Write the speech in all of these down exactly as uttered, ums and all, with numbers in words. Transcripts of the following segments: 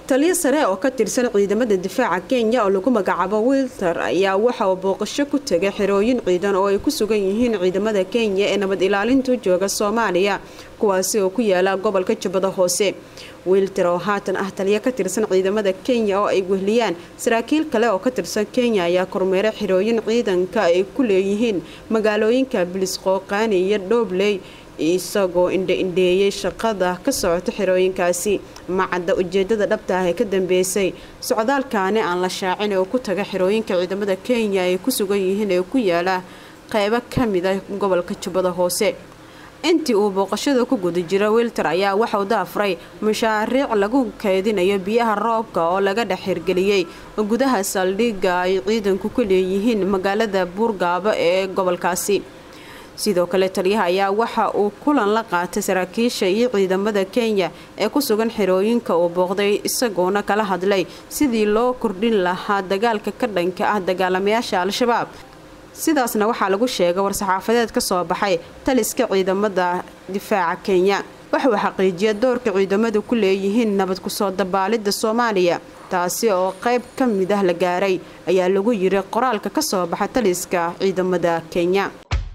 taliya sare oo ka tirsan ciidamada difaaca Kenya oo lagu magacaabo Wilter ayaa waxa uu booqasho ku tagay xirooyin ciidan oo ay ku sugan yihiin ciidamada Kenya ee nabad ilaalinta jooga Soomaaliya kuwaasi oo ku yaala gobolka Jubbada Hoose. Wilter oo haatan ah taliya ka tirsan ciidamada Kenya oo ay wehliyaan saraakiil kale oo ka tirsan Kenya ayaa kormeeray xirooyin ciidanka ay ku leeyihiin magaalooyinka Bilisqooqani iyo Doobley isagoo indha-indheeyay shaqada ka socota xirooyinkaasi. macadda ujeedada dhabta ah ee ka dambeysay socdaalkaani aan la shaacin oo ku taga xirooyinka ciidamada Kenya ay ku sugan yihiin ee ku yaala qaybo ka mid ah gobolka Jubbada Hoose. intii uu booqashada ku guda jiray Wilter ayaa waxa uu daafray mashaariic lagu kaydinayo biyaha roobka oo laga dhaxirgeliyay gudaha saldhigga ay ciidanku ku leeyihiin magaalada Buurgaabo ee gobolkaasi. sidoo kale taliyaha ayaa waxa uu kulan la qaatay saraakiisha iyo ciidamada Kenya ee ku sugan xirooyinka oo booqday isagoona kala hadlay sidii loo kordhin lahaa dagaalka ka dhanka ah dagaalamayaasha Al-Shabaab. sidaasna waxaa lagu sheegay war-saxaafadeed ka soo baxay taliska ciidamada difaaca Kenya. waxa uu xaqiijiyay doorka ciidamadu ku leeyihiin nabad ku soo dabaalida Soomaaliya taasi oo qayb ka mid ah la gaaray ayaa lagu yiri qoraalka ka soo baxay taliska ciidamada Kenya.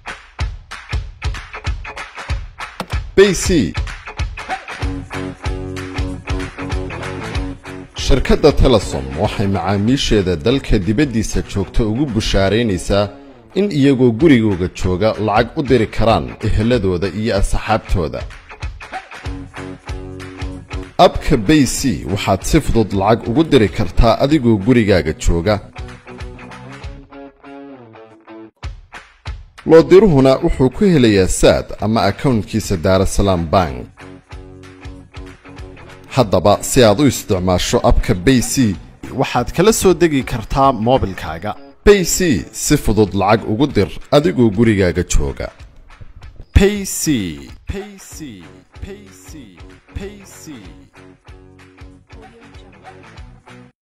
B C shirkadda Telesom waxay macaamiisheeda dalka dibaddiisa joogta ugu bushaaraynaysaa in iyagoo gurigooda jooga lacag u diri karaan eheladooda iyo asxaabtooda. abka B C waxaad si fudud lacag ugu diri kartaa adigoo gurigaaga jooga. loo diruhuna wuxuu ku helayaa saad ama accountkiisa Daarasalaam Bank. haddaba si aad u isticmaasho abka B C waxaad kala soo degi kartaa moobilkaaga. B C si fudud lacag ugu dir adigoo gurigaaga jooga. Payc Payc Payc Payc